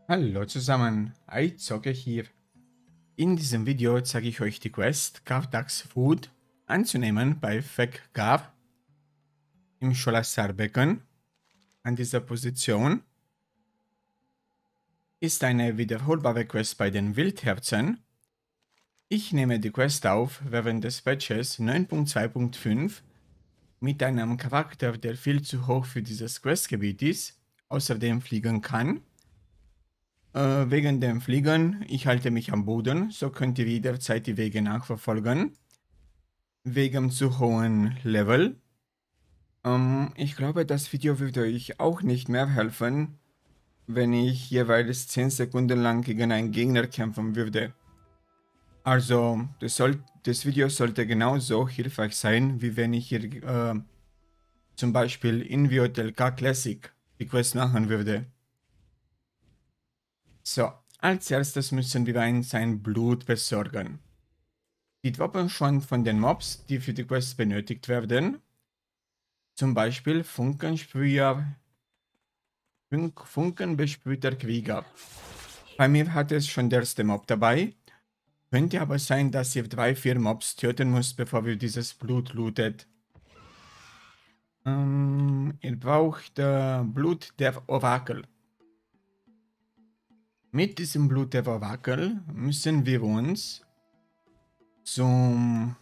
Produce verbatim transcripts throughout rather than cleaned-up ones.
Hallo zusammen, iZocke hier. In diesem Video zeige ich euch die Quest Kavdax Food anzunehmen bei Fek Gav im Scholasarbecken. An dieser Position ist eine wiederholbare Quest bei den Wildherzen. Ich nehme die Quest auf während des Patches neun Punkt zwei Punkt fünf mit einem Charakter, der viel zu hoch für dieses Questgebiet ist, außerdem fliegen kann. Äh, wegen dem Fliegen, ich halte mich am Boden, so könnt ihr jederzeit die Wege nachverfolgen. Wegen zu hohen Level. Ähm, ich glaube, das Video würde euch auch nicht mehr helfen, wenn ich jeweils zehn Sekunden lang gegen einen Gegner kämpfen würde. Also, das, soll, das Video sollte genauso hilfreich sein, wie wenn ich hier äh, zum Beispiel in V O T L K Classic die Quest machen würde. So, als erstes müssen wir uns sein Blut besorgen. Die droppen schon von den Mobs, die für die Quest benötigt werden. Zum Beispiel Funkensprüher, Funk Funkenbesprühter Krieger. Bei mir hat es schon der erste Mob dabei. Könnte aber sein, dass ihr drei, vier Mobs töten müsst, bevor ihr dieses Blut lootet. Ähm, ihr braucht äh, Blut der Orakel. Mit diesem Blut der Orakel müssen wir uns zum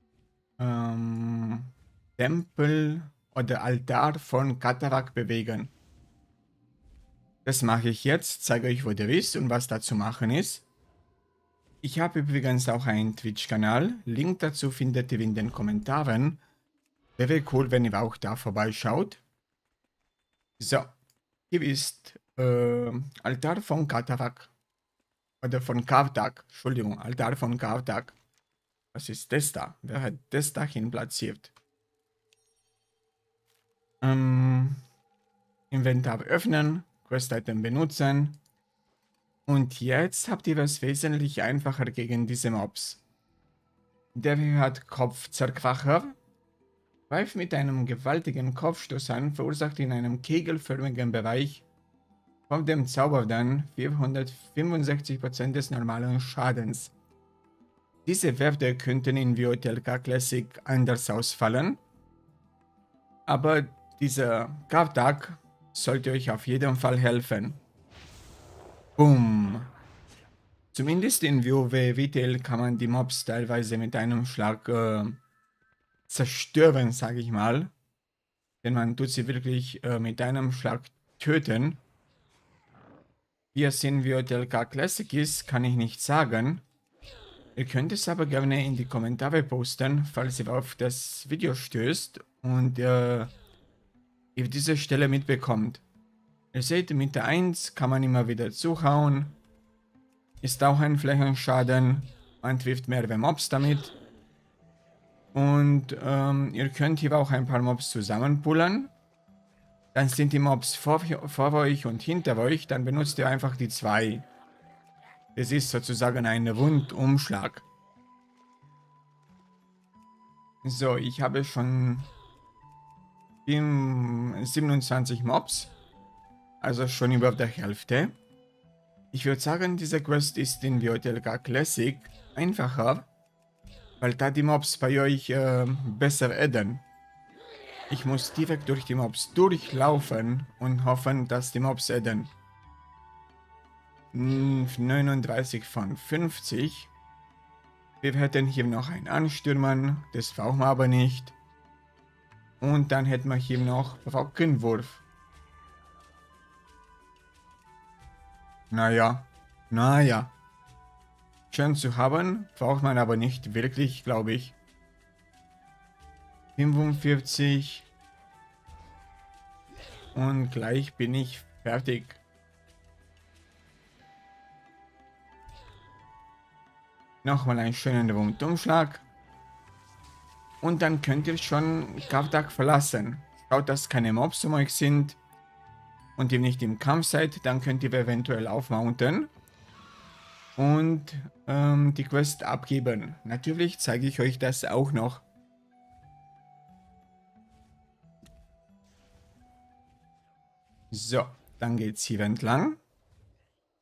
ähm, Tempel oder Altar von Katarak bewegen. Das mache ich jetzt, zeige euch, wo der ist und was da zu machen ist. Ich habe übrigens auch einen Twitch-Kanal, Link dazu findet ihr in den Kommentaren. Wäre cool, wenn ihr auch da vorbeischaut. So, hier ist äh, Altar von Katarak. Oder von Kavdak, Entschuldigung, Altar von Kavdak. Was ist das da? Wer hat das da hin platziert? Ähm, Inventar öffnen, Quest-Item benutzen. Und jetzt habt ihr es wesentlich einfacher gegen diese Mobs. Der hier hat Kopfzerkracher. Greift mit einem gewaltigen Kopfstoß an, verursacht in einem kegelförmigen Bereich von dem Zauber dann vierhundertfünfundsechzig Prozent des normalen Schadens. Diese Werte könnten in V O T L K Classic anders ausfallen, aber dieser Kavdak sollte euch auf jeden Fall helfen. Boom. Zumindest in WoW Retail kann man die Mobs teilweise mit einem Schlag äh, zerstören, sage ich mal. Denn man tut sie wirklich äh, mit einem Schlag töten. Wie es in V O T L K Classic ist, kann ich nicht sagen. Ihr könnt es aber gerne in die Kommentare posten, falls ihr auf das Video stößt und äh, ihr diese Stelle mitbekommt. Ihr seht, mit der eins kann man immer wieder zuhauen. Ist auch ein Flächenschaden. Man trifft mehrere Mobs damit. Und ähm, ihr könnt hier auch ein paar Mobs zusammenpullen. Dann sind die Mobs vor, vor euch und hinter euch. Dann benutzt ihr einfach die zwei. Das ist sozusagen ein Rundumschlag. So, ich habe schon siebenundzwanzig Mobs. Also schon über der Hälfte. Ich würde sagen, diese Quest ist in V O T L K Classic einfacher, weil da die Mobs bei euch äh, besser adden. Ich muss direkt durch die Mobs durchlaufen und hoffen, dass die Mobs adden. neununddreißig von fünfzig. Wir hätten hier noch einen Anstürmen, das brauchen wir aber nicht. Und dann hätten wir hier noch Brockenwurf. Naja, naja. Schön zu haben, braucht man aber nicht wirklich, glaube ich. fünfundvierzig. Und gleich bin ich fertig. Nochmal einen schönen Rundumschlag. Und dann könnt ihr schon Kavdak verlassen. Schaut, dass keine Mobs um euch sind. Und ihr nicht im Kampf seid, dann könnt ihr eventuell aufmounten. Und ähm, die Quest abgeben. Natürlich zeige ich euch das auch noch. So, dann geht's hier entlang.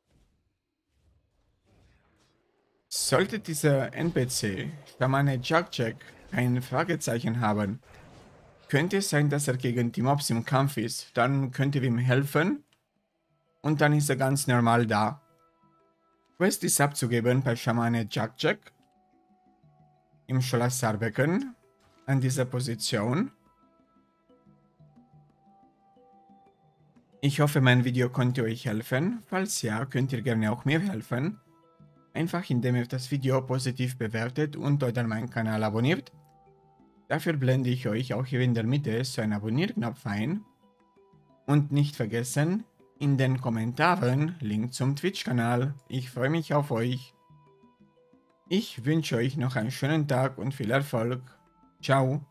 Sollte dieser N P C, Schamane Jack Jack, ein Fragezeichen haben, könnte es sein, dass er gegen die Mobs im Kampf ist. Dann könnte wir ihm helfen und dann ist er ganz normal da. Quest ist abzugeben bei Schamane Jack Jack im Schloss Sarbeken an dieser Position. Ich hoffe, mein Video konnte euch helfen. Falls ja, könnt ihr gerne auch mir helfen. Einfach indem ihr das Video positiv bewertet und oder meinen Kanal abonniert. Dafür blende ich euch auch hier in der Mitte so einen Abonnierknopf ein. Und nicht vergessen, in den Kommentaren Link zum Twitch-Kanal. Ich freue mich auf euch. Ich wünsche euch noch einen schönen Tag und viel Erfolg. Ciao.